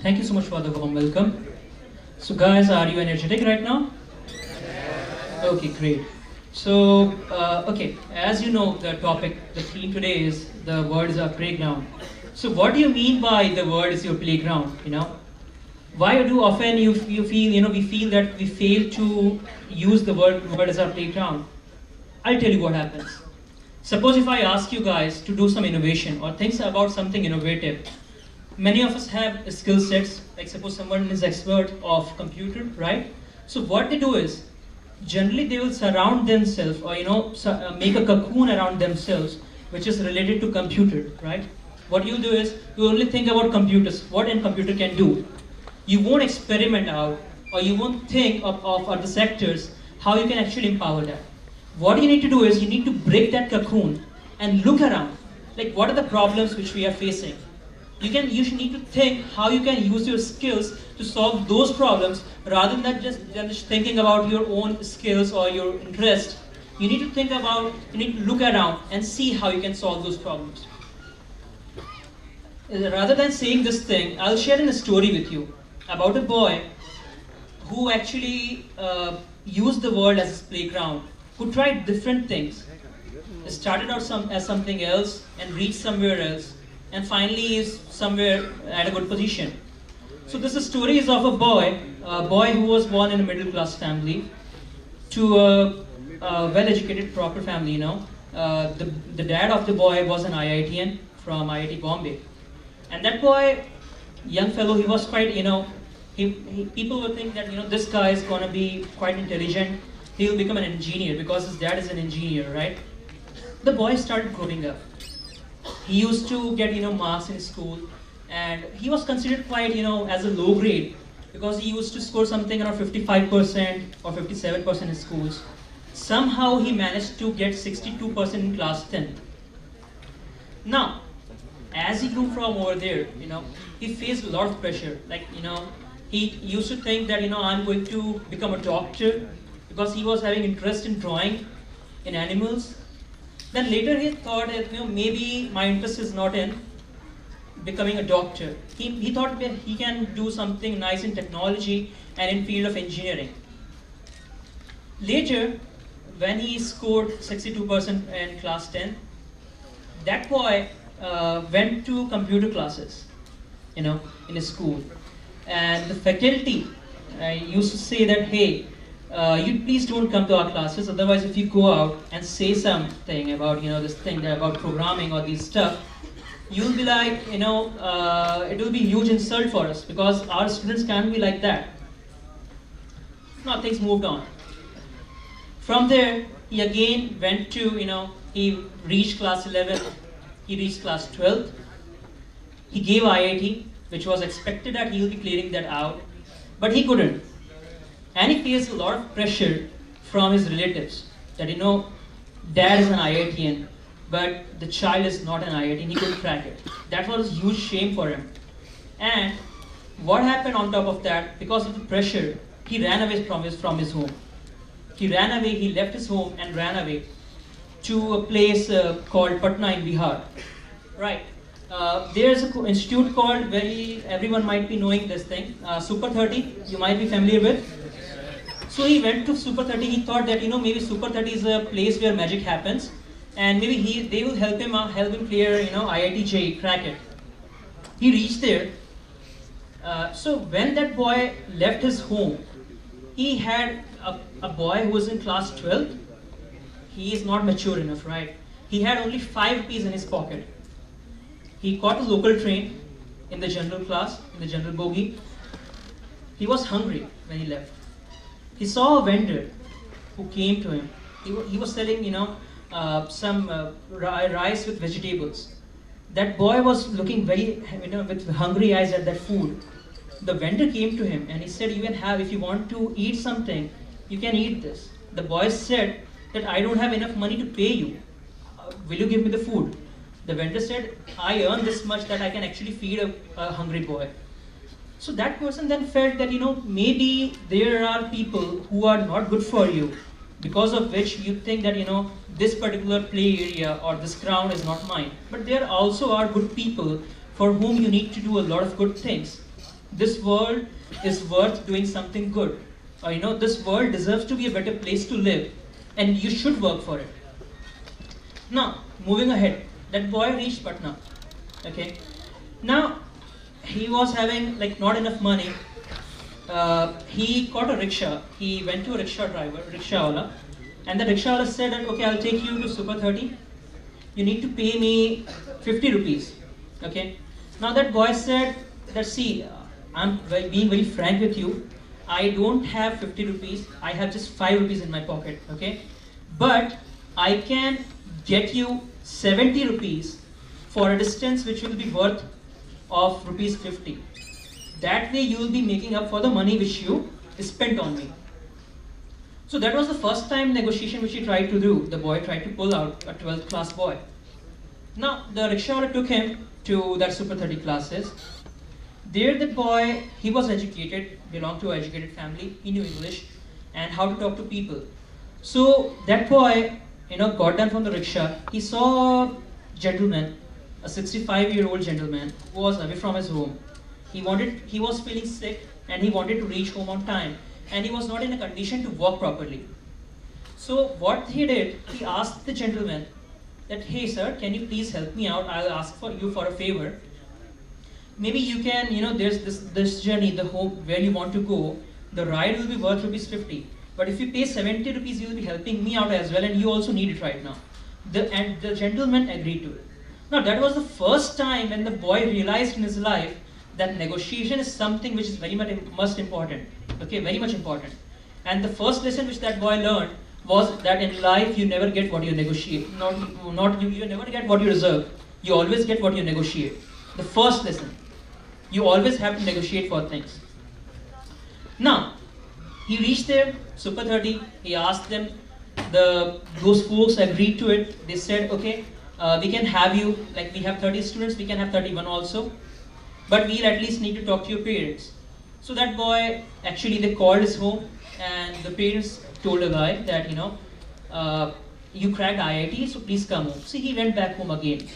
Thank you so much for the warm welcome. So guys, are you energetic right now? Okay, great. So, okay, as you know, the topic, the theme today is the world is our playground. So what do you mean by the world is your playground, Why do often you feel, we feel that we fail to use the word as our playground? I'll tell you what happens. Suppose if I ask you guys to do some innovation or think about something innovative, many of us have skill sets, like suppose someone is expert of computer, right? So what they do is, generally they will surround themselves or make a cocoon around themselves which is related to computer, right? What you do is, you only think about computers, what a computer can do. You won't experiment out or you won't think of other sectors, how you can actually empower that. What you need to do is, you need to break that cocoon and look around, like what are the problems which we are facing. You should need to think how you can use your skills to solve those problems rather than just thinking about your own skills or your interest. You need to look around and see how you can solve those problems. Rather than saying this thing, I'll share a story with you about a boy who actually used the world as his playground, who tried different things. He started out as something else and reached somewhere else, and finally is somewhere at a good position. So this story is of a boy who was born in a middle class family to a well-educated proper family. The dad of the boy was an IITian from IIT Bombay, and that boy, young fellow, he was quite, people would think that this guy is gonna be quite intelligent. He'll become an engineer because his dad is an engineer, right? The boy started growing up. He used to get marks in school, and he was considered quite as a low grade because he used to score something around 55% or 57% in schools. Somehow he managed to get 62% in class 10. Now, as he grew from over there, he faced a lot of pressure. Like he used to think that I'm going to become a doctor because he was having interest in drawing, in animals. Then later he thought that maybe my interest is not in becoming a doctor. He thought that he can do something nice in technology and in field of engineering. Later, when he scored 62% in class 10, that boy went to computer classes, in a school. And the faculty used to say that, hey, you please don't come to our classes, otherwise if you go out and say something about this thing about programming or this stuff, you'll be like, it will be a huge insult for us because our students can't be like that. Now things moved on. From there, he again went to, he reached class 11, he reached class 12, he gave IIT, which was expected that he will be clearing that out, but he couldn't. And he faced a lot of pressure from his relatives that, dad is an IITian, but the child is not an IITian, he couldn't crack it. That was a huge shame for him. And what happened on top of that, because of the pressure, he ran away from his home. He ran away, he left his home and ran away to a place called Patna in Bihar. Right. There's an institute called, everyone might be knowing this thing, Super 30, you might be familiar with. So he went to Super 30, he thought that maybe Super 30 is a place where magic happens, and maybe they will help him clear IIT JEE, crack it. He reached there. So when that boy left his home, he had a boy who was in class 12. He is not mature enough, right? He had only 5 rupees in his pocket. He caught a local train in the general class, in the general bogie. He was hungry when he left. He saw a vendor who came to him. He was selling, some rice with vegetables. That boy was looking very, with hungry eyes at that food. The vendor came to him and he said, you can have, if you want to eat something, you can eat this. The boy said that I don't have enough money to pay you. Will you give me the food? The vendor said, I earn this much that I can actually feed a hungry boy. So that person then felt that, maybe there are people who are not good for you, because of which you think that, this particular play area or this ground is not mine. But there also are good people for whom you need to do a lot of good things. this world is worth doing something good. Or this world deserves to be a better place to live, and you should work for it. Now, moving ahead, that boy reached Patna. Okay. Now, he was having like not enough money. He caught a rickshaw. He went to a rickshawala, and the rickshawala said that, okay, I'll take you to Super 30. You need to pay me 50 rupees. Okay. Now that boy said that, see, I'm being very frank with you. I don't have 50 rupees. I have just 5 rupees in my pocket. Okay. But I can get you 70 rupees for a distance which will be worth of rupees 50. That way you will be making up for the money which you spent on me. So that was the first time negotiation which he tried to do. The boy tried to pull out, a 12th class boy. Now the rickshaw took him to that Super 30 classes. There the boy, he was educated, belonged to an educated family, he knew English and how to talk to people. So that boy, got down from the rickshaw. He saw a gentleman, a 65-year-old gentleman who was away from his home. He was feeling sick and he wanted to reach home on time, and he was not in a condition to walk properly. So what he did, he asked the gentleman that, hey sir, can you please help me out? I'll ask for you for a favor. Maybe you can, there's this journey, the home where you want to go, the ride will be worth rupees 50. But if you pay 70 rupees, you'll be helping me out as well, and you also need it right now. And the gentleman agreed to it. Now that was the first time when the boy realized in his life that negotiation is something which is very much important. Okay, very much important. And the first lesson which that boy learned was that in life you never get what you negotiate. You never get what you deserve. You always get what you negotiate. The first lesson. You always have to negotiate for things. Now, he reached there, Super 30. He asked them. Those folks agreed to it. They said, okay, we can have you, like we have 30 students, we can have 31 also. But we'll at least need to talk to your parents. So that boy, actually they called his home, and the parents told the guy that, you cracked IIT, so please come home. So he went back home again.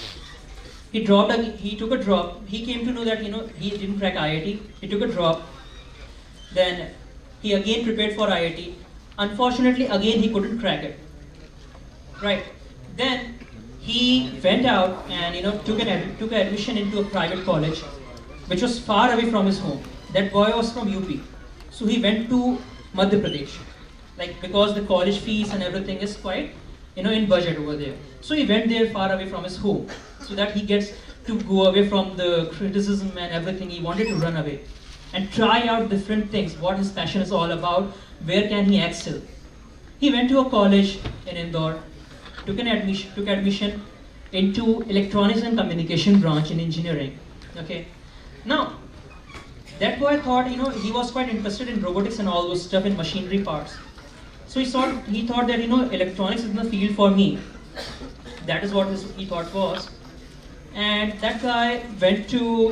He took a drop. He came to know that, he didn't crack IIT. He took a drop. Then he again prepared for IIT. Unfortunately, again he couldn't crack it. Right. Then he went out and took an admission into a private college, which was far away from his home. That boy was from UP, so he went to Madhya Pradesh, because the college fees and everything is quite in budget over there. So he went there far away from his home, so that he gets to go away from the criticism and everything. He wanted to run away and try out different things, what his passion is all about, where can he excel. He went to a college in Indore, took admission into electronics and communication branch in engineering. Okay. Now, that boy thought, he was quite interested in robotics and all those stuff in machinery parts. So he thought that, electronics is the field for me. That is what he thought was. And that guy went to,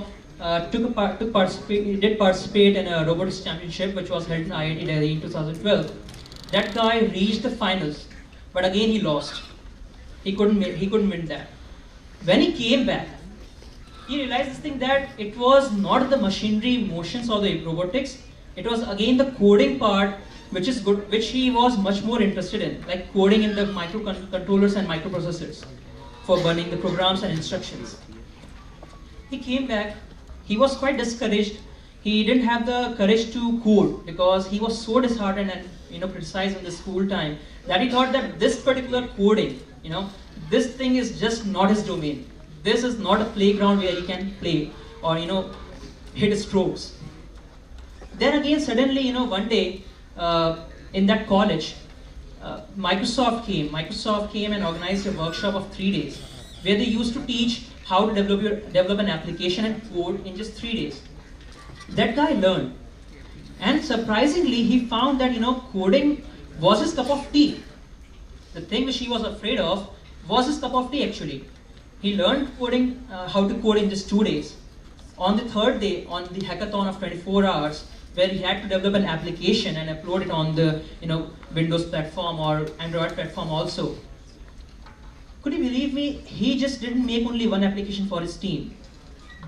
he did participate in a robotics championship which was held in IIT Delhi in 2012. That guy reached the finals, but again he lost. He couldn't win that. When he came back, he realized this thing that it was not the machinery motions or the robotics, it was again the coding part which is good, which he was much more interested in, like coding in the microcontrollers and microprocessors for running the programs and instructions. He came back, he was quite discouraged. He didn't have the courage to code because he was so disheartened and criticized in the school time that he thought that this particular coding, this thing is just not his domain. This is not a playground where he can play or hit strokes. Then again, suddenly, one day in that college, Microsoft came and organized a workshop of 3 days where they used to teach how to develop an application and code in just 3 days. That guy learned, and surprisingly, he found that coding was his cup of tea. The thing which he was afraid of was his cup of tea actually. He learned coding, how to code in just 2 days. On the 3rd day, on the hackathon of 24 hours, where he had to develop an application and upload it on the Windows platform or Android platform also. Could you believe me? He just didn't make only one application for his team.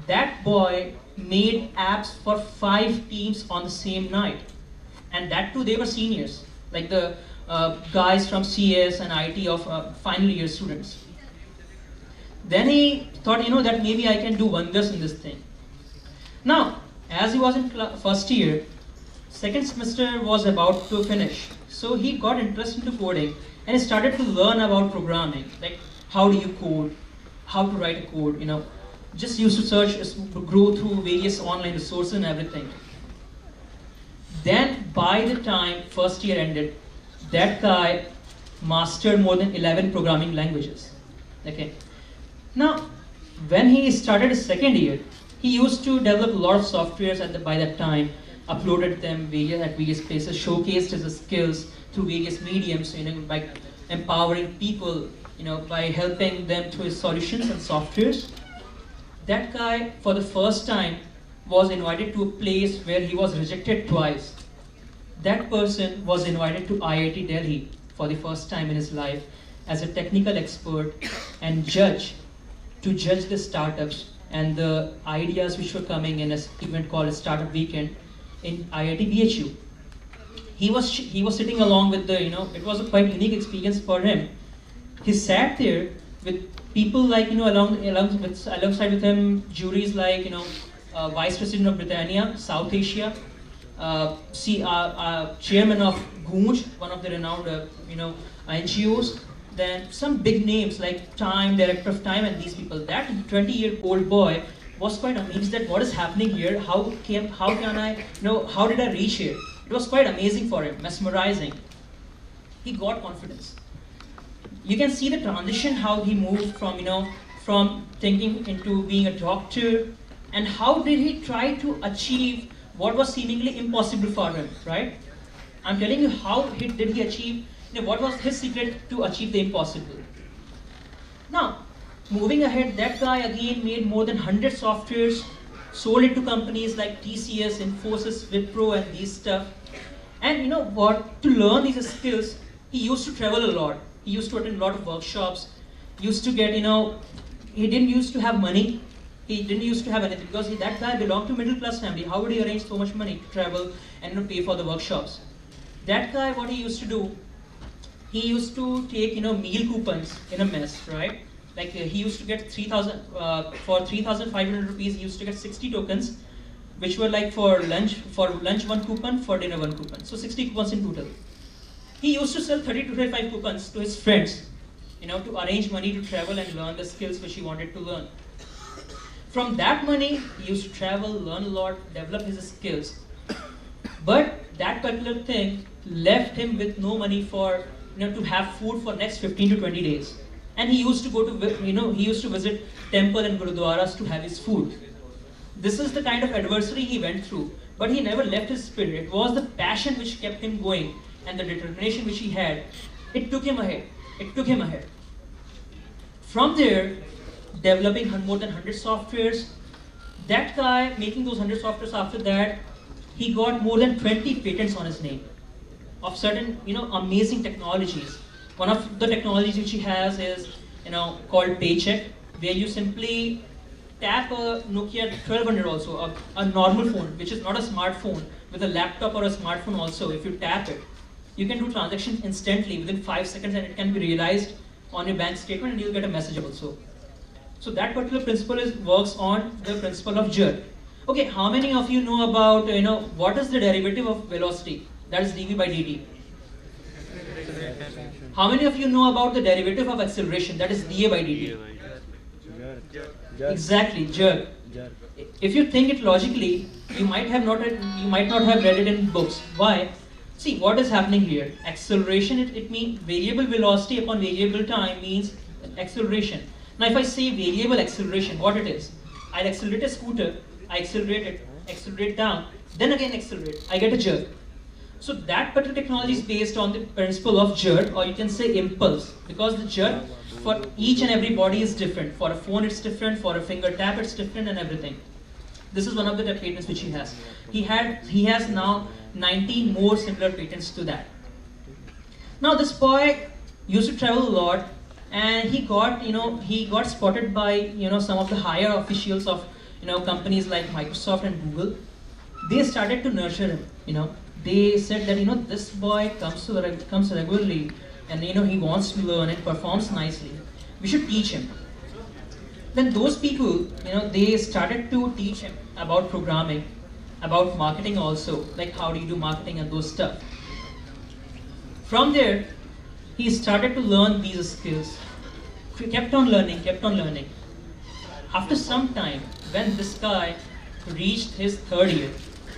That boy made apps for 5 teams on the same night. And that too, they were seniors, like the guys from CS and IT of final year students. Then he thought, that maybe I can do wonders in this thing. Now, as he was in first year, second semester was about to finish. So he got interested into coding and he started to learn about programming, like how do you code, how to write a code, just used to search, go through various online resources and everything. Then by the time first year ended, that guy mastered more than 11 programming languages. Okay. Now, when he started his second year, he used to develop a lot of softwares by that time, uploaded them at various places, showcased his skills through various mediums, by empowering people, by helping them through his solutions and softwares. That guy, for the first time, was invited to a place where he was rejected twice. That person was invited to IIT Delhi for the first time in his life as a technical expert and to judge the startups and the ideas which were coming in an event called a Startup Weekend in IIT BHU. He was sitting along with it was a quite unique experience for him. He sat there with people like, alongside with him, juries like, Vice President of Britannia, South Asia, Chairman of Goonj, one of the renowned, NGOs, then some big names like Time, Director of Time, and these people. That 20-year-old boy was quite amazed that what is happening here, how did I reach here? It was quite amazing for him, mesmerizing. He got confidence. You can see the transition, how he moved from thinking into being a doctor, and how did he try to achieve what was seemingly impossible for him, right? I'm telling you how did he achieve, what was his secret to achieve the impossible. Now, moving ahead, that guy again made more than 100 softwares, sold it to companies like TCS, Infosys, Wipro, and these stuff. And to learn these skills, he used to travel a lot. He used to attend a lot of workshops, used to get, he didn't used to have money. He didn't used to have anything because that guy belonged to a middle class family. How would he arrange so much money to travel and pay for the workshops? That guy, what he used to do, he used to take meal coupons in a mess, right? Like he used to get 3,000 for 3,500 rupees. He used to get 60 tokens, which were like for lunch 1 coupon, for dinner 1 coupon. So 60 coupons in total. He used to sell 30 to 35 coupons to his friends, to arrange money to travel and learn the skills which he wanted to learn. From that money, he used to travel, learn a lot, develop his skills. But that particular thing left him with no money for, to have food for next 15 to 20 days. And he used to go to, he used to visit temple and gurudwaras to have his food. This is the kind of adversity he went through, but he never left his spirit. It was the passion which kept him going and the determination which he had. It took him ahead. It took him ahead. From there, developing more than 100 softwares, that guy making those 100 softwares, after that, he got more than 20 patents on his name of certain, amazing technologies. One of the technologies which he has is, called Paycheck, where you simply tap a Nokia 1200 also, a normal phone, which is not a smartphone, with a laptop or a smartphone also. If you tap it, you can do transactions instantly within 5 seconds, and it can be realized on your bank statement, and you'll get a message also. So that particular principle works on the principle of jerk. Okay, how many of you know about, what is the derivative of velocity? That is dv by dt. How many of you know about the derivative of acceleration? That is dA by dt. Exactly, jerk. If you think it logically, you might not have read it in books. Why? See, what is happening here? Acceleration, it means variable velocity upon variable time means acceleration. Now, if I say variable acceleration, what it is? I'll accelerate a scooter, I accelerate down, then again accelerate, I get a jerk. So that particular technology is based on the principle of jerk, or you can say impulse, because the jerk for each and every body is different. For a phone it's different, for a finger tap it's different, and everything. This is one of the patents which he has. He has now 19 more similar patents to that. Now this boy used to travel a lot, and he got spotted by some of the higher officials of companies like Microsoft and Google, they started to nurture him. They said that this boy comes regularly, and he wants to learn and performs nicely. We should teach him. Then those people, they started to teach him about programming, about marketing also, like how do you do marketing and those stuff. From there, he started to learn these skills. He kept on learning, kept on learning. After some time, when this guy reached his third year,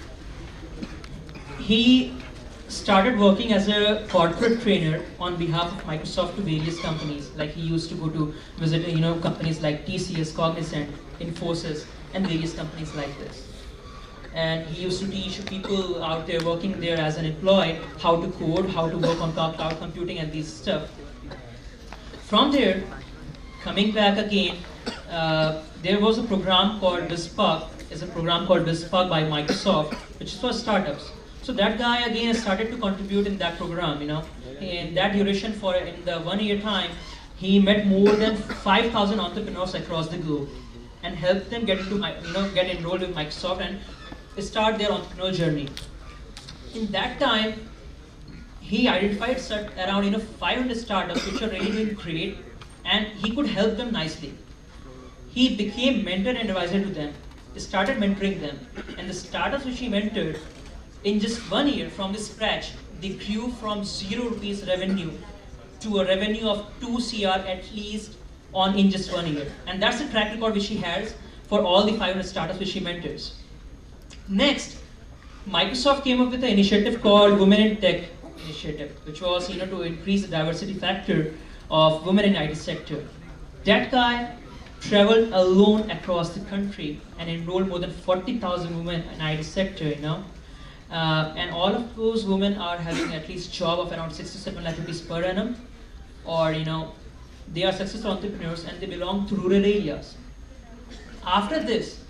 he started working as a corporate trainer on behalf of Microsoft to various companies. Like he used to go to visit, companies like TCS, Cognizant, Infosys, and various companies like this. And he used to teach people out there working there as an employee how to code, how to work on cloud computing and these stuff. From there, coming back again, there was a program called BizSpark. It's a program called BizSpark by Microsoft, which is for startups. So that guy again started to contribute in that program. In that duration, in the 1 year time, he met more than 5,000 entrepreneurs across the globe and helped them get enrolled with Microsoft and start their entrepreneurial journey. In that time, he identified around 500 startups which are really doing great, and he could help them nicely. He became mentor and advisor to them. He started mentoring them, and the startups which he mentored, in just 1 year from the scratch, they grew from 0 rupees revenue to a revenue of 2 CR at least in just 1 year. And that's the track record which he has for all the 500 startups which he mentors. Next, Microsoft came up with an initiative called Women in Tech initiative, which was to increase the diversity factor of women in IT sector. That guy traveled alone across the country and enrolled more than 40,000 women in IT sector, and all of those women are having at least job of around 6 to 7 lakh rupees per annum, or they are successful entrepreneurs and they belong to rural areas. After this,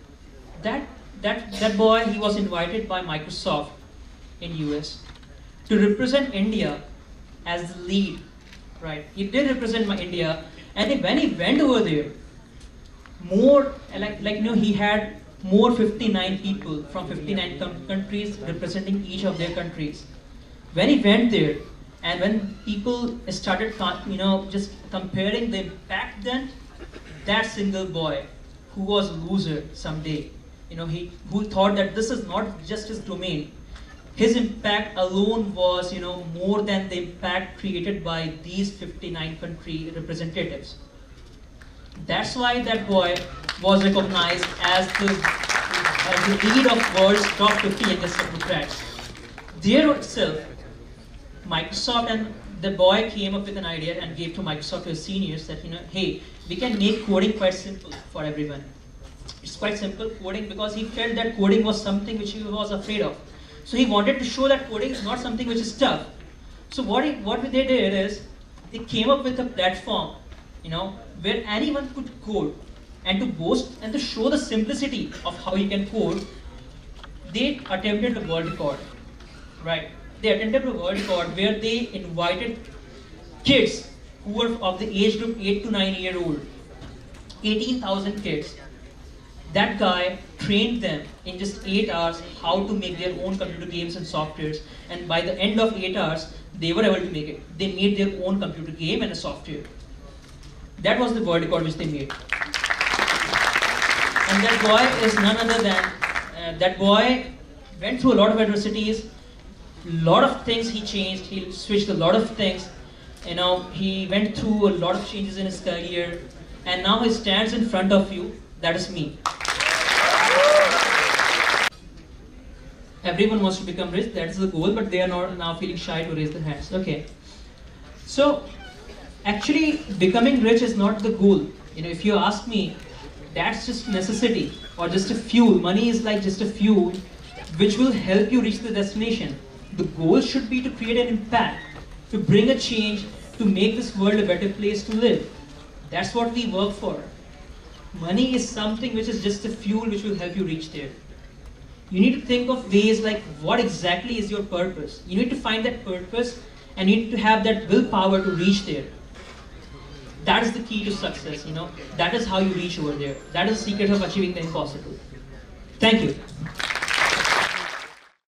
that boy, he was invited by Microsoft in US to represent India as the lead, right? He did represent India, and when he went over there, he had more 59 people from 59 countries representing each of their countries. When he went there, and when people started, just comparing the impact, then that single boy who was a loser someday, who thought that this is not just his domain, his impact alone was, more than the impact created by these 59 country representatives. That's why that boy was recognized as the lead of world's top 50 youngest technocrats. There itself, Microsoft and the boy came up with an idea and gave to Microsoft to his seniors that, hey, we can make coding quite simple for everyone. It's quite simple coding, because he felt that coding was something which he was afraid of. So he wanted to show that coding is not something which is tough. So what they did is, they came up with a platform, where anyone could code, and to boast and to show the simplicity of how you can code, they attempted a world record, right? They attempted a world record where they invited kids who were of the age group 8 to 9 year old, 18,000 kids. That guy trained them in just 8 hours how to make their own computer games and softwares, and by the end of 8 hours, they were able to make it. They made their own computer game and a software. That was the world record which they made. And that boy is none other than, that boy went through a lot of adversities, lot of things he changed, he switched a lot of things, he went through a lot of changes in his career, and now he stands in front of you. That is me. Everyone wants to become rich, that's the goal, but they are not now feeling shy to raise their hands. Okay. So, actually, becoming rich is not the goal. If you ask me, that's just necessity or just a fuel. Money is like just a fuel which will help you reach the destination. The goal should be to create an impact, to bring a change, to make this world a better place to live. That's what we work for. Money is something which is just a fuel which will help you reach there. You need to think of ways like what exactly is your purpose. You need to find that purpose and you need to have that willpower to reach there. That is the key to success, That is how you reach over there. That is the secret of achieving the impossible. Thank you.